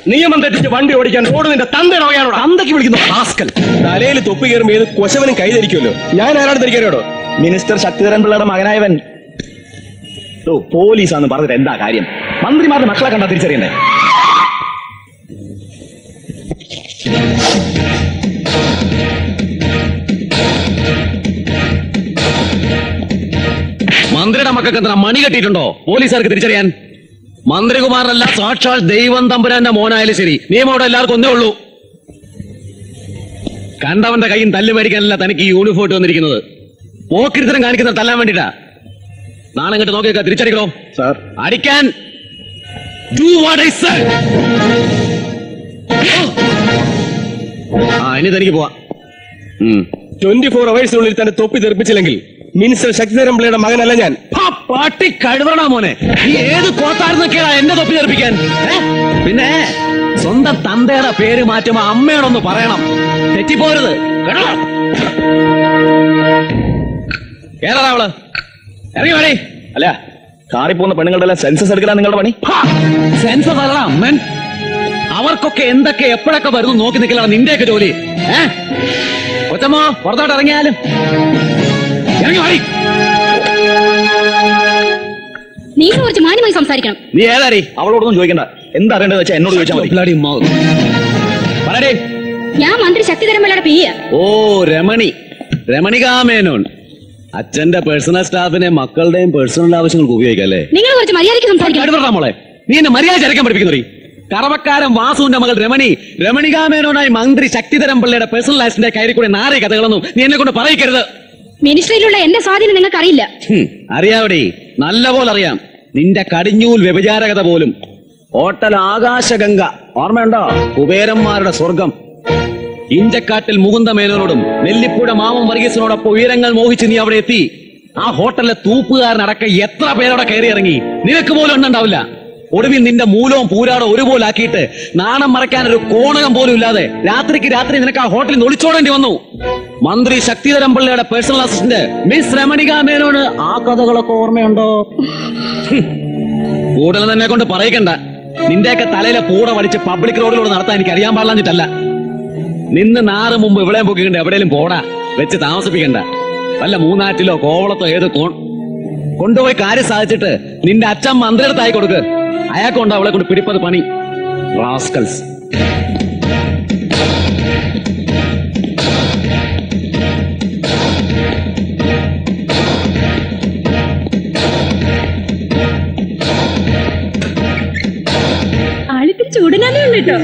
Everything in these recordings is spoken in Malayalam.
നിയമം തെറ്റിച്ച് വണ്ടി ഓടിക്കാൻ റോഡ് നിന്റെ തന്തയുടെ വകയാണോ? തന്തയ്ക്ക് വിളിക്കുന്നു ഹാസ്കൽ. തലയിൽ തൊപ്പി കയറുമ്പോൾ ഏത് കൊശവനും കൈ ഞാൻ ആരാണ് ധരിക്കാനോടോ? മിനിസ്റ്റർ ശക്തിധരൻ പിള്ളയുടെ മകനായവൻ പോലീസാന്ന് പറഞ്ഞിട്ട് എന്താ കാര്യം? മന്ത്രിമാരുടെ മക്കളെ കണ്ടാ തിരിച്ചറിയണ്ടേ? മന്ത്രിയുടെ മക്കൾക്ക് എന്താ മണി കെട്ടിയിട്ടുണ്ടോ പോലീസുകാർക്ക് തിരിച്ചറിയാൻ? മന്ത്രികുമാരനല്ല, സാക്ഷാൽ ദൈവം തമ്പുരാന്റെ മോനായാലും ശരി, നിയമം അവിടെ എല്ലാവർക്കും ഒന്നേ ഉള്ളൂ. കണ്ടവന്റെ കയ്യും തല്ല് മേടിക്കാനല്ല തനിക്ക് ഈ യൂണിഫോം ഇട്ട് വന്നിരിക്കുന്നത്. പോക്കിരിത്തരം കാണിക്കുന്ന തല്ലാൻ വേണ്ടിട്ടാ. നാളെ ഇങ്ങോട്ട് നോക്കിയേക്കാ, തിരിച്ചടിക്കണോ സാർ? അടിക്കാൻ. Do what I said. ഇനി തനിക്ക് പോവാ. 24 hours തന്നെ തൊപ്പി തെറിപ്പിച്ചില്ലെങ്കിൽ മിനിസ്റ്റർ ശക്തിധരൻ പിള്ളയുടെ മകനല്ല ഞാൻ. പാട്ടി കഴിവണ മോനെ, നീ ഏത് കോത്താർന്നൊക്കെയാ എന്നെ തൊപ്പി തെറിപ്പിക്കാൻ? പിന്നെ സ്വന്തം തന്തയുടെ പേര് മാറ്റുമ്പോ അമ്മയോടൊന്ന് പറയണം, തെറ്റിപ്പോരുത് കേട്ടോ. ഏതാ അവള്? ഇറങ്ങി വേണേ. അല്ല, കാറി പോകുന്ന പെണ്ണുങ്ങളുടെ സെൻസസ് എടുക്കലാ നിങ്ങളുടെ പണി? സെൻസസ് അല്ല അമ്മൻ, അവർക്കൊക്കെ എന്തൊക്കെ എപ്പോഴൊക്കെ വരുന്നു നോക്കി നിൽക്കലാണ് നിന്റെയൊക്കെ ജോലി. കൊച്ചമ്മോ പുറത്തോട്ട് ഇറങ്ങിയാലും ഇറങ്ങി വാടി. നീ കുറച്ച് മാന്യമായി സംസാരിക്കണം. നീ ഏതാടി? അവളോടൊന്നും ചോദിക്കണ്ട. എന്താ അറിയേണ്ടത് വെച്ചാൽ എന്നോട് ചോദിച്ചാൽ മതി. ഞാൻ മന്ത്രി ശക്തിധരൻ പിള്ളയുടെ പിയ. ഓ രമണി, രമണികാമേനോൻ. അച്ഛന്റെ പേഴ്സണൽ സ്റ്റാഫിനെ മക്കളുടെയും പേഴ്സണൽ ആവശ്യങ്ങൾക്ക് ഉപയോഗിക്കല്ലേ? നിങ്ങൾ കുറച്ച് മര്യാദയ്ക്ക് സംസാരിക്കണം. മോളെ, നീ എന്നെ മര്യാദ ചരക്കാൻ പഠിപ്പിക്കുന്നറി. കറവക്കാരൻ വാസുവിന്റെ മകൾ രമണി, രമണികാമേനോനായി മന്ത്രി ശക്തിധരൻ പിള്ളയുടെ പേഴ്സണൽ ലൈഫിന്റെ കയറി കൂടെ നാരേ കഥകളൊന്നും നീ എന്നെ കൊണ്ട് പറയിക്കരുത്. മിനിസ്ട്രിയിലുള്ള എന്റെ സ്വാധീനം നിങ്ങൾക്ക് അറിയില്ല. അറിയാവടി, നല്ല പോലെ അറിയാം. നിന്റെ കടിഞ്ഞൂൽ വ്യഭിചാരകത പോലും. ഹോട്ടൽ ആകാശഗംഗ ഓർമ്മയുണ്ടോ? കുബേരന്മാരുടെ സ്വർഗം. ഇഞ്ചക്കാട്ടിൽ മുകുന്ദ മേനോനോടും നെല്ലിപ്പുഴ മാമം വർഗീസിനോടൊപ്പം ഉയരങ്ങൾ മോഹിച്ച് നീ അവിടെ എത്തി. ആ ഹോട്ടലിലെ തൂപ്പുകാരനടക്കം എത്ര പേരോടെ കയറി ഇറങ്ങി, നിനക്ക് പോലും എണ്ണുണ്ടാവില്ല. ഒടുവിൽ നിന്റെ മൂലവും പൂരാടം ഒരുപോലെ ആക്കിയിട്ട് നാണം മറയ്ക്കാൻ ഒരു കോണകം പോലും ഇല്ലാതെ രാത്രിക്ക് രാത്രി നിനക്ക് ആ ഹോട്ടലിൽ ഒളിച്ചോടേണ്ടി വന്നു. മന്ത്രി ശക്തിധരൻ പിള്ളയുടെ പേഴ്സണൽ അസിസ്റ്റന്റ് മിസ് രമണികാമേനോന് ആ കഥകളൊക്കെ ഓർമ്മയുണ്ടോ? കൂടുതൽ തന്നെ കൊണ്ട് പറയിക്കണ്ട. നിന്റെയൊക്കെ തലയിലെ പൂട വലിച്ച് പബ്ലിക് റോഡിലൂടെ നടത്താൻ എനിക്ക് അറിയാൻ പാടില്ലാഞ്ഞിട്ടല്ല. നിന്ന് നാറ് മുമ്പ് ഇവിടെ പൊക്കിക്കണ്ട, എവിടെയും പോടാ വെച്ച് താമസിപ്പിക്കണ്ട. വല്ല മൂന്നാറ്റിലോ കോവളത്തോ ഏത് കൊണ്ടുപോയി കാര്യം സാധിച്ചിട്ട് നിന്റെ അച്ഛൻ മന്ത്രിയുടെ ആയി കൊടുക്ക്. അയാൾക്കുണ്ട് അവളെ കൊണ്ട് പിടിപ്പത് പണി. റാസ്കൽസ്. ആളിത്തിരി ചൂടനാനേ ഉള്ളൂ കേട്ടോ.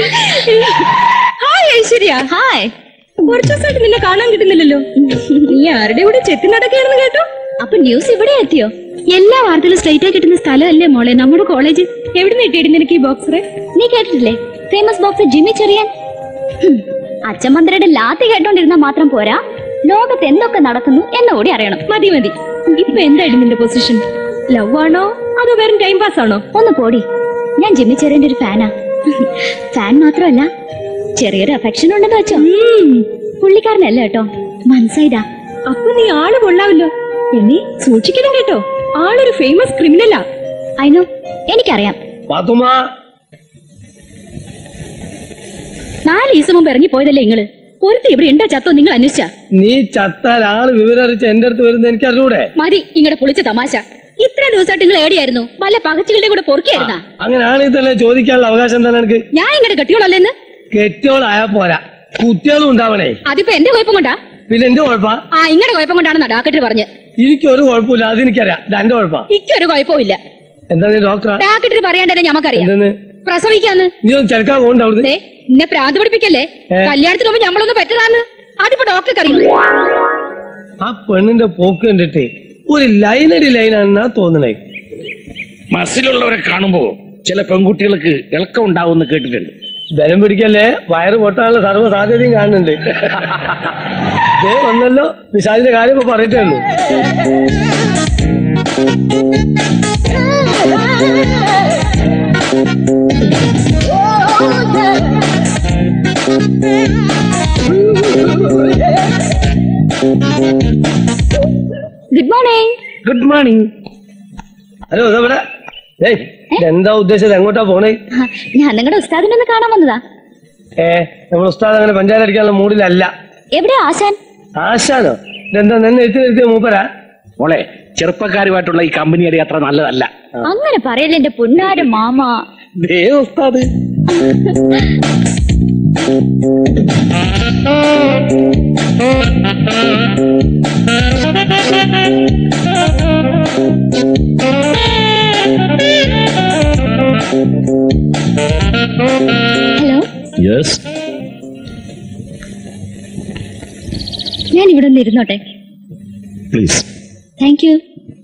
ഹായ് ഐശ്വര്യ. ഹായ്. കുറച്ചു ദിവസമായിട്ട് നിന്നെ കാണാൻ കിട്ടുന്നില്ലല്ലോ. നീ ആരുടെ കൂടെ ചെത്തി നടക്കുകയാണെന്ന് കേട്ടോ. അപ്പൊ ന്യൂസ് ഇവിടെ എത്തിയോ? എല്ലാ വാർത്തകളും സ്ട്രൈറ്റ് ആയി കിട്ടുന്ന സ്ഥലമല്ലേ മോളെ നമ്മുടെ കോളേജ്. എവിടെ നിന്ന് കിട്ടിയിട്ട് നിനക്ക് ഈ ബോക്സ്? നീ കേട്ടിട്ടില്ലേ ഫേമസ് ബോക്സ് ജിമ്മി ചെറിയാൻ? അച്ഛൻ മന്ത്രിയുടെ ലാത്തി കേട്ടോണ്ടിരുന്നാൽ മാത്രം പോരാ, ലോകത്ത് എന്തൊക്കെ നടക്കുന്നു എന്നുകൂടി അറിയണം. മതി മതി. ഇപ്പൊ എന്തായിരുന്നു നിന്റെ പൊസിഷൻ? ലവ് ആണോ അതോ വെറും ടൈം പാസ് ആണോ? ഒന്ന് പോടി. ഞാൻ ജിമ്മി ചെറിയന്റെ ഒരു ഫാനാ. ഫാൻ മാത്രമല്ല, ചെറിയൊരു അഫെക്ഷൻ ഉണ്ടെന്ന് വെച്ചോ. പുള്ളിക്കാരനല്ല കേട്ടോ, മനസ്സായതാ. അപ്പൊ നീ ആള് കൊള്ളാവല്ലോ. എന്നെ സൂക്ഷിക്കണം കേട്ടോ, ആളൊരു ഫേമസ് ക്രിമിനലാ. അയ്യോ എനിക്കറിയാം. 4 ദിവസം മുമ്പ് ഇറങ്ങി പോയതല്ലേ നിങ്ങള്? ഒരുത്തി ഇവിടെ ഉണ്ടോ ചത്തോ നിങ്ങൾ അന്വേഷിച്ച? നീ ചത്താൽ ആള് വിവരറിച്ച് എന്റെ അടുത്ത് വരുന്നത് എനിക്ക് അറിഞ്ഞൂടെ? മതി ഇങ്ങടെ പൊളിച്ച തമാശ. ഇത്ര ദിവസമായിട്ട് നിങ്ങൾ എവിടെയായിരുന്നു? വല്ല പകച്ചുകളുടെ കൂടെ പൊറുക്കിയായിരുന്നാ? അങ്ങനെയാണെന്നല്ലേ ചോദിക്കാനുള്ള അവകാശം തന്നെ എനിക്ക്. ഞാൻ ഇങ്ങടെ കെട്ടിയോളല്ലേന്ന്? കെട്ടിയോളായാ പോരാ, കുട്ടികളും ഉണ്ടാവണേ. അതിപ്പോ എന്റെ കുഴപ്പം കൊണ്ടാ? പിന്നെ എന്റെ കുഴപ്പാ? ആ ഇങ്ങടെ കുഴപ്പം കൊണ്ടാണെന്നാ ഡാക്ടർ പറഞ്ഞ്. എനിക്കൊരു കുഴപ്പമില്ല, അതെനിക്കറിയാം. എന്റെ കുഴപ്പം എനിക്കൊരു കുഴപ്പമില്ല. എന്താ ഡോക്ടർ? ഡാക്ടർ പറയാണ്ടേ ഞമ്മക്കറിയാം. പ്രസവിക്കാന്ന്. നീ ഒന്ന് ചെറുക്കാൻ പോകണ്ടേ? എന്നെ പ്രാന്ത് പഠിപ്പിക്കല്ലേ. കല്യാണത്തിന് മുമ്പ് ഞമ്മളൊന്ന് പറ്റതാന്ന് അതിപ്പോ ഡോക്ടർക്ക് അറിയാം. ആ പെണ്ണിന്റെ പോക്ക് കണ്ടിട്ട് ഒരു ലൈനടി ലൈനാണെന്നാ തോന്നണേ. മസിലുള്ളവരെ കാണുമ്പോ ചില പെൺകുട്ടികൾക്ക് ഇളക്കം ഉണ്ടാവും കേട്ടിട്ടുണ്ട്. ബലം പിടിക്കല്ലേ, വയറ് പൊട്ടാനുള്ള സർവ്വ സാധ്യതയും കാണുന്നുണ്ട്. വന്നല്ലോ, വിശാലിന്റെ കാര്യം ഇപ്പൊ പറയട്ടേ ഉള്ളൂ. Good morning. Good morning. Hello, എന്താ ഉദ്ദേശിച്ചത്? എങ്ങോട്ടാ പോണേ? ഞാൻ നിങ്ങളുടെ ഉസ്താദിനൊന്ന് കാണാൻ വന്നതാ. നമ്മൾ ഉസ്താദ് അങ്ങനെ പഞ്ചായത്ത് അടിക്കാനുള്ള മൂഡിലല്ല. എവിടെയാ ആശാൻ? ആശാനോ? ഇതെന്താ നിന്നെ എത്തി മൂപ്പരാ? മോളെ, ചെറുപ്പക്കാരുമായിട്ടുള്ള ഈ കമ്പനിയുടെ അത്ര നല്ലതല്ല. അങ്ങനെ പറയല്ലേ എന്റെ പൊന്നാര മാമ. ഉസ്താദ് ഹലോ. യെസ്, ഞാൻ ഇവിടെ ഒന്ന് ഇരുന്നോട്ടെ? പ്ലീസ്. Thank you.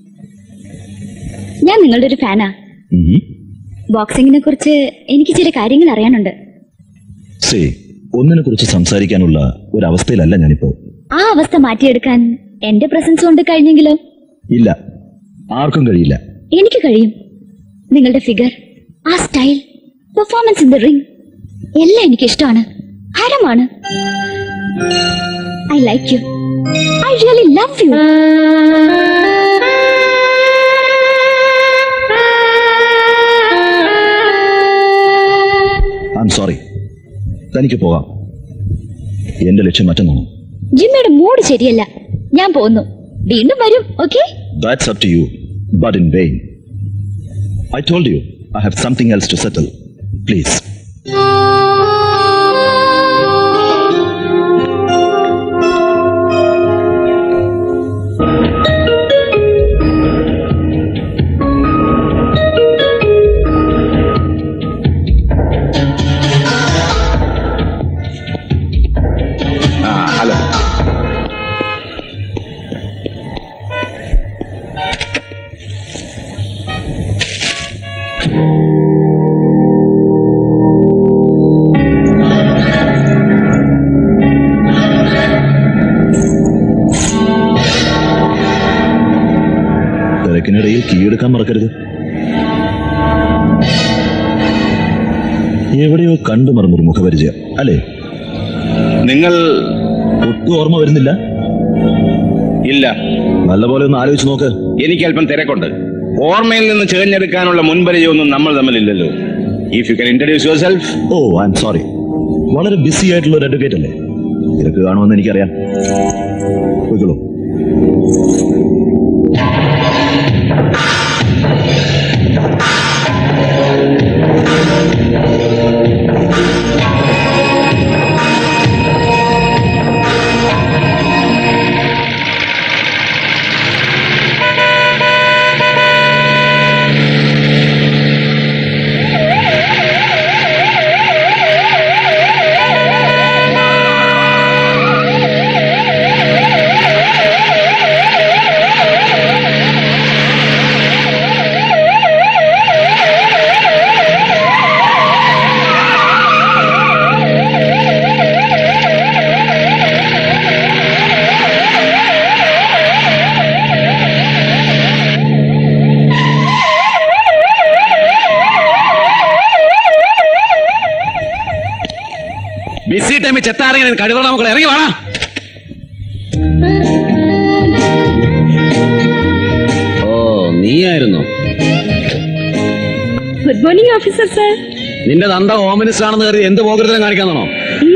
ഞാൻ നിങ്ങളുടെ ഒരു ഫാനാ. ബോക്സിംഗിനെ കുറിച്ച് എനിക്ക് ചില കാര്യങ്ങൾ അറിയാനുണ്ട്. ഒന്നിനെ കുറിച്ച് സംസാരിക്കാനുള്ള ഒരു അവസ്ഥയിലല്ല ഞാനിപ്പോ. ആ അവസ്ഥ മാറ്റിയെടുക്കാൻ എന്റെ പ്രസൻസ് കൊണ്ട് കഴിഞ്ഞെങ്കിലോ? ഇല്ല, ആർക്കും കഴിയില്ല. എനിക്ക് കഴിയും. നിങ്ങളുടെ ഫിഗർ, ആ style, performance in the ring എല്ലാം എനിക്ക് ഇഷ്ടമാണ്, ഹരമാണ്. I like you. I really love you. I am sorry. തനിക്ക് പോകാം. എന്റെ ലക്ഷ്യം മറ്റൊന്നാണ്. ജിമ്മയുടെ മൂഡ് ശരിയല്ല. ഞാൻ പോകുന്നു. വീണ്ടും വരും. Okay? That's up to you, but in vain. I told you I have something else to settle. Please. Hello. തിരക്കിനിടയിൽ കീഴെടുക്കാൻ മറക്കരുത്. എവിടെയോ കണ്ടു മറന്നൊരു മുഖപരിചയം അല്ലേ? നിങ്ങൾ ഒട്ടും ഓർമ്മ വരുന്നില്ല? ഇല്ല. നല്ലപോലെ ഒന്ന് ആലോചിച്ച് നോക്ക്. എനിക്ക് അല്പം തിരക്കുണ്ട്. ഓർമ്മയിൽ നിന്ന് ചേർന്നെടുക്കാനുള്ള മുൻപരിചയമൊന്നും നമ്മൾ തമ്മിലില്ലല്ലോ. If you can introduce yourself. ഓ, ഐ എം സോറി. വളരെ ബിസി ആയിട്ടുള്ള ഒരു അഡ്വക്കേറ്റ് അല്ലേ? തിരക്ക് കാണുമെന്ന് എനിക്കറിയാം. പോയിക്കോളൂ. ബിസി ടൈമിൽ ചെത്താറിങ്ങനെ കഴിവുള്ള മക്കൾ ഇറങ്ങി വേണം. ഓ, നീയായിരുന്നു. Good morning officer sir. നിന്റെ തന്ത ഹോം മിനിസ്റ്റർ ആണെന്ന് കരുതി എന്ത് പോകരുതലും കാണിക്കാന്നാണോ?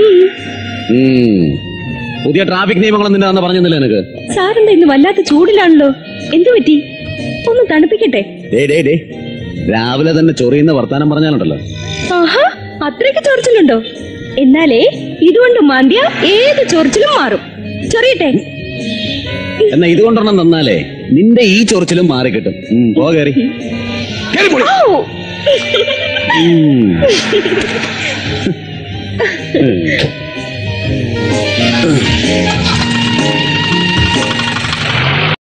പുതിയ ട്രാഫിക് നിയമങ്ങളും നിന്റെ തന്ന പറഞ്ഞില്ല എനിക്ക്. സാറിന്റെ ഇന്ന് വല്ലാത്ത ചൂടിലാണല്ലോ, എന്തു പറ്റി? ഒന്ന് തണുപ്പിക്കട്ടെ? രാവിലെ തന്നെ ചൊറിയുന്ന വർത്താനം പറഞ്ഞാലുണ്ടല്ലോ. ആഹാ, അത്രയ്ക്ക് ചൊറിച്ചിലുണ്ടോ? എന്നാലേ ഇതുകൊണ്ട് മാന്തിയ ഏത് ചൊറിച്ചിലും മാറും. ചൊറിയട്ടെ? എന്നാ ഇതുകൊണ്ടൊരെണ്ണം തന്നാലേ നിന്റെ ഈ ചൊറിച്ചിലും മാറിക്കിട്ടും. പോ, കയറി.